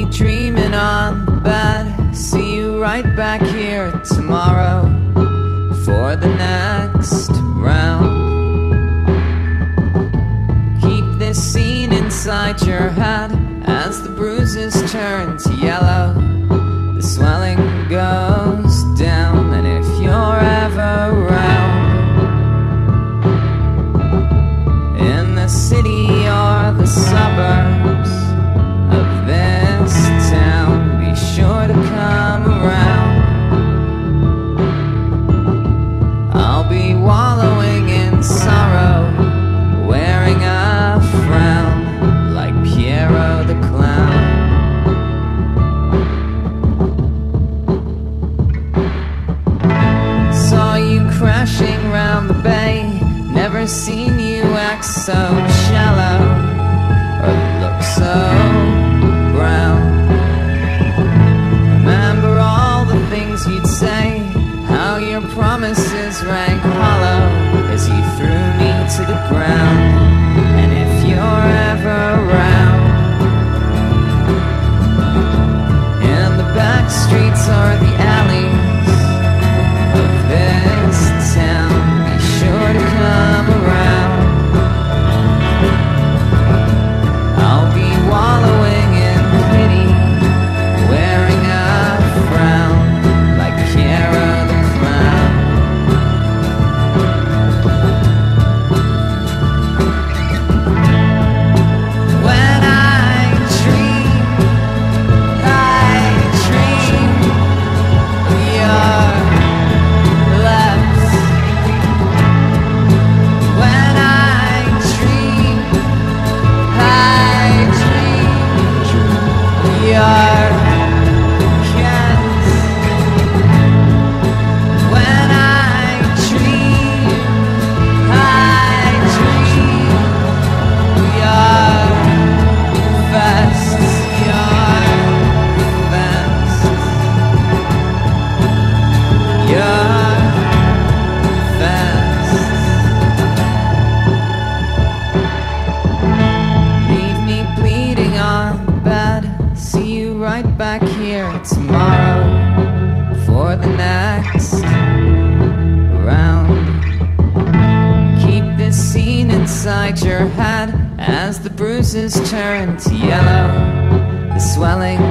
dreaming on the bed. See you right back here tomorrow for the next round. Keep this scene inside your head as the bruises turn to yellow. The swelling goes down, and if you're ever around in the city or the suburbs of this town, be sure to come around. I'll be wallowing in sorrow, wearing a frown like Pierrot the clown. Saw you crashing round the bay, never seen you act so shallow or look so brown. Remember all the things you'd say, how your promises rang hollow as you threw me to the ground. And if you're ever around in the back streets or the alleys of this town, be sure to come around. I'll be wallowing in pity, wearing a frown like Pierrot the clown. When I dream of your lips. When I dream of your kiss. When I dream of your vests, your vests, your vests. Leave me bleeding on the bed. See you right back here tomorrow for the next round. Keep this scene inside your head as the bruises turn to yellow. The swelling